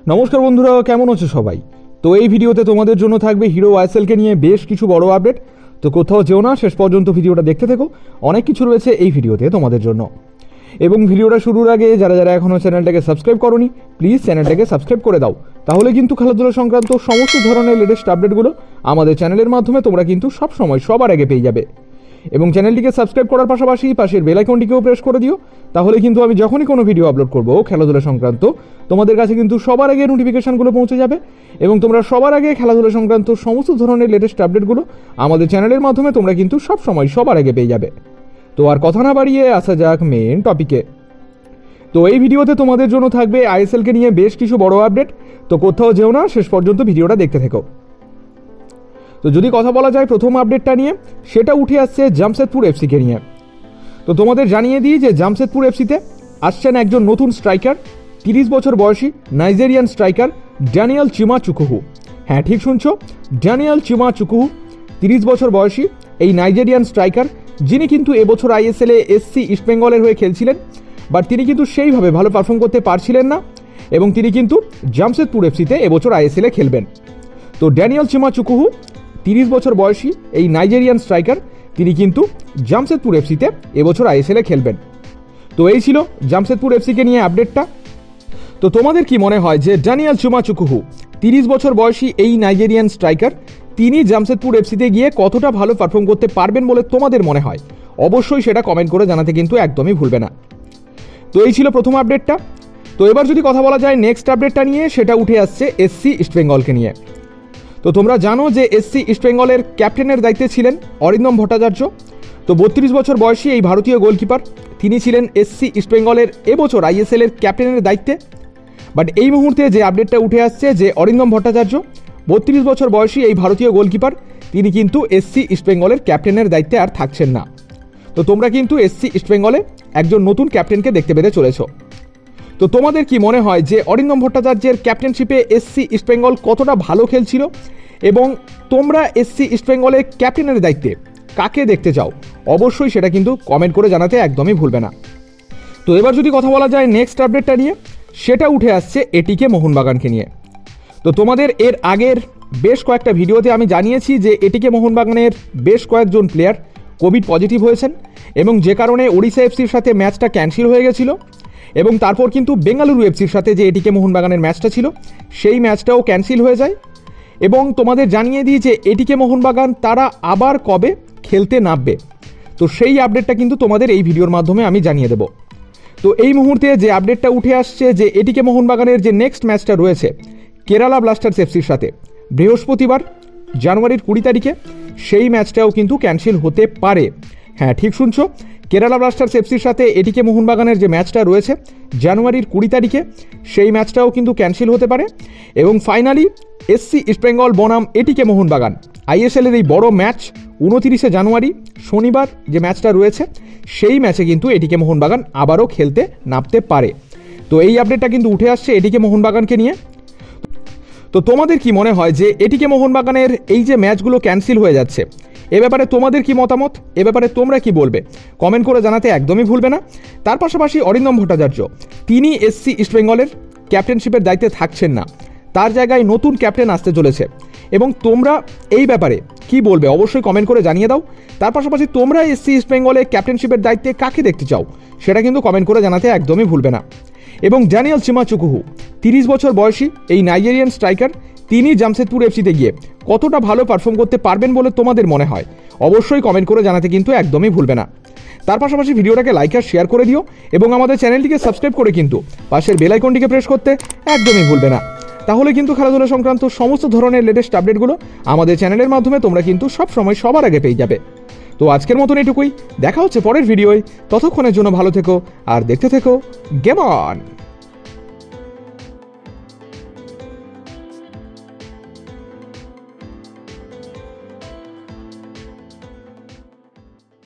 নমস্কার বন্ধুরা, কেমন আছো সবাই? তো এই ভিডিওতে তোমাদের জন্য থাকবে হিরো ওয়াইএসএলকে নিয়ে বেশ কিছু বড় আপডেট। তো কোথাও যেও না, শেষ পর্যন্ত ভিডিওটা দেখতে থেকো, অনেক কিছু রয়েছে এই ভিডিওতে তোমাদের জন্য। এবং ভিডিওটা শুরুর আগে যারা যারা এখনও চ্যানেলটাকে সাবস্ক্রাইব করোনি, প্লিজ চ্যানেলটাকে সাবস্ক্রাইব করে দাও, তাহলে কিন্তু খেলাধুলা সংক্রান্ত সমস্ত ধরনের লেটেস্ট আপডেটগুলো আমাদের চ্যানেলের মাধ্যমে তোমরা কিন্তু সব সময় সবার আগে পেয়ে যাবে। এবং চ্যানেলটিকে সাবস্ক্রাইব করার পাশাপাশি পাশের বেল আইকনটিকেও প্রেস করে দিও, তাহলে কিন্তু আমি যখনই কোনো ভিডিও আপলোড করব খেলাধুলা সংক্রান্ত, তোমাদের কাছে কিন্তু সবার আগে নোটিফিকেশনগুলো পৌঁছে যাবে এবং তোমরা সবার আগে খেলাধুলা সংক্রান্ত সমস্ত ধরনের লেটেস্ট আপডেটগুলো আমাদের চ্যানেলের মাধ্যমে তোমরা কিন্তু সব সময় সবার আগে পেয়ে যাবে। তো আর কথা না বাড়িয়ে আসা যাক মেন টপিকে। তো এই ভিডিওতে তোমাদের জন্য থাকবে আইএসএলকে নিয়ে বেশ কিছু বড় আপডেট। তো কোথাও যেও না, শেষ পর্যন্ত ভিডিওটা দেখতে থেকো। তো যদি কথা বলা যায় প্রথম আপডেটটা নিয়ে, সেটা উঠে আসছে জামশেদপুর এফসিকে নিয়ে। তো তোমাদের জানিয়ে দিই যে জামশেদপুর এফসিতে আসছেন একজন নতুন স্ট্রাইকার, 30 বছর বয়সী Nigerian striker Daniel Chima Chukwu. হ্যাঁ, ঠিক শুনছো, ড্যানিয়েল চিমা চুকুহু 30 বছর বয়সী এই নাইজেরিয়ান স্ট্রাইকার, যিনি কিন্তু এবছর আইএসএলে এসসি ইস্টবেঙ্গলের হয়ে খেলছিলেন, বাট তিনি কিন্তু সেইভাবে ভালো পারফর্ম করতে পারছিলেন না এবং তিনি কিন্তু জামশেদপুর এফসিতে এবছর আইএসএলে খেলবেন। তো ড্যানিয়েল চিমা চুকুহু 30 বছর বয়সী এই নাইজেরিয়ান স্ট্রাইকার, তিনি কিন্তু জামশেদপুর এফসিতে এবছর আইএসএলে খেলবেন। তো এই ছিল জামশেদপুর এফসিকে নিয়ে আপডেটটা। তো তোমাদের কি মনে হয় যে ড্যানিয়েল চিমা চুকুহু 30 বছর বয়সী এই নাইজেরিয়ান স্ট্রাইকার, তিনি জামশেদপুর এফসিতে গিয়ে কতটা ভালো পারফর্ম করতে পারবেন বলে তোমাদের মনে হয়? অবশ্যই সেটা কমেন্ট করে জানাতে কিন্তু একদমই ভুলবে না। তো এই ছিল প্রথম আপডেটটা। তো এবার যদি কথা বলা যায় নেক্সট আপডেটটা নিয়ে, সেটা উঠে আসছে এসসি ইস্টবেঙ্গলকে নিয়ে। তো তোমরা জানো যে এসসি ইস্টবেঙ্গলের ক্যাপ্টেনের দায়িত্বে ছিলেন অরিন্দম ভট্টাচার্য। তো 32 বছর বয়সী এই ভারতীয় গোলকিপার, তিনি ছিলেন এসসি ইস্টবেঙ্গলের এবছর আইএসএলের ক্যাপ্টেনের দায়িত্বে। বাট এই মুহূর্তে যে আপডেটটা উঠে আসছে যে অরিন্দম ভট্টাচার্য 32 বছর বয়সী এই ভারতীয় গোলকিপার, তিনি কিন্তু এসসি ইস্টবেঙ্গলের ক্যাপ্টেনের দায়িত্বে আর থাকছেন না। তো তোমরা কিন্তু এসসি ইস্টবেঙ্গলে একজন নতুন ক্যাপ্টেনকে দেখতে পেতে চলেছ। তো তোমাদের কি মনে হয় যে অরিন্দম ভট্টাচার্যের ক্যাপ্টেনশিপে এসসি ইস্টবেঙ্গল কতটা ভালো খেলছিল এবং তোমরা এসসি ইস্টবেঙ্গলের ক্যাপ্টেনের দায়িত্বে কাকে দেখতে চাও? অবশ্যই সেটা কিন্তু কমেন্ট করে জানাতে একদমই ভুলবে না। তো এবার যদি কথা বলা যায় নেক্সট আপডেটটা নিয়ে, সেটা উঠে আসছে এটিকে মোহনবাগানকে নিয়ে। তো তোমাদের এর আগের বেশ কয়েকটা ভিডিওতে আমি জানিয়েছি যে এটিকে মোহনবাগানের বেশ কয়েকজন প্লেয়ার কোভিড পজিটিভ হয়েছেন এবং যে কারণে ওড়িশা এফসির সাথে ম্যাচটা ক্যান্সেল হয়ে গেছিলো এবং তারপর কিন্তু বেঙ্গালুরু এফসির সাথে যে এটিকে মোহনবাগানের ম্যাচটা ছিল সেই ম্যাচটাও ক্যান্সেল হয়ে যায়। এবং তোমাদের জানিয়ে দিই যে এটিকে মোহনবাগান তারা আবার কবে খেলতে নামবে, তো সেই আপডেটটা কিন্তু তোমাদের এই ভিডিওর মাধ্যমে আমি জানিয়ে দেব। তো এই মুহূর্তে যে আপডেটটা উঠে আসছে যে এটিকে মোহনবাগানের যে নেক্সট ম্যাচটা রয়েছে কেরালা ব্লাস্টার্স এফসির সাথে বৃহস্পতিবার জানুয়ারির 20 তারিখে, সেই ম্যাচটাও কিন্তু ক্যান্সেল হতে পারে। হ্যাঁ, ঠিক শুনছো, কেরালা ব্লাস্টার্স এফসির সাথে এটিকে মোহনবাগানের যে ম্যাচটা রয়েছে জানুয়ারির 20 তারিখে, সেই ম্যাচটাও কিন্তু ক্যান্সেল হতে পারে। এবং ফাইনালি এসসি ইস্টবেঙ্গল বনাম এটিকে মোহনবাগান আইএসএলের এই বড় ম্যাচ 29শে জানুয়ারি শনিবার যে ম্যাচটা রয়েছে, সেই ম্যাচে কিন্তু এটিকে মোহনবাগান আবারও খেলতে নামতে পারে। তো এই আপডেটটা কিন্তু উঠে আসছে এটিকে মোহনবাগানকে নিয়ে। তো তোমাদের কি মনে হয় যে এটিকে মোহনবাগানের এই যে ম্যাচগুলো ক্যান্সেল হয়ে যাচ্ছে, এ ব্যাপারে তোমাদের কি মতামত? এ ব্যাপারে তোমরা কি বলবে? কমেন্ট করে জানাতে একদমই ভুলবে না। তার পাশাপাশি অরিন্দম ভট্টাচার্য, তিনি এসসি ইস্টবেঙ্গলের ক্যাপ্টেনশিপের দায়িত্বে থাকছেন না, তার জায়গায় নতুন ক্যাপ্টেন আসতে চলেছে এবং তোমরা এই ব্যাপারে কি বলবে? অবশ্যই কমেন্ট করে জানিয়ে দাও। তার পাশাপাশি তোমরা এসসি ইস্টবেঙ্গলের ক্যাপ্টেনশিপের দায়িত্বে কাকে দেখতে চাও সেটা কিন্তু কমেন্ট করে জানাতে একদমই ভুলবে না। এবং ড্যানিয়েল চিমা চুকুহু 30 বছর বয়সী এই নাইজেরিয়ান স্ট্রাইকার, তিনি জামশেদপুর এফসিতে গিয়ে কতটা ভালো পারফর্ম করতে পারবেন বলে তোমাদের মনে হয়? অবশ্যই কমেন্ট করে জানাতে কিন্তু একদমই ভুলবে না। তার পাশাপাশি ভিডিওটাকে লাইক আর শেয়ার করে দিও এবং আমাদের চ্যানেলটিকে সাবস্ক্রাইব করে কিন্তু পাশের বেল আইকনটিকে প্রেস করতে একদমই ভুলবে না, তাহলে কিন্তু খেলাধুলা সংক্রান্ত সমস্ত ধরনের লেটেস্ট আপডেটগুলো আমাদের চ্যানেলের মাধ্যমে তোমরা কিন্তু সব সময় সবার আগে পেয়ে যাবে। তো আজকের মতন এটুকুই, দেখা হচ্ছে পরের ভিডিওয়। ততক্ষণের জন্য ভালো থেকো আর দেখতে থেকো গেম অন।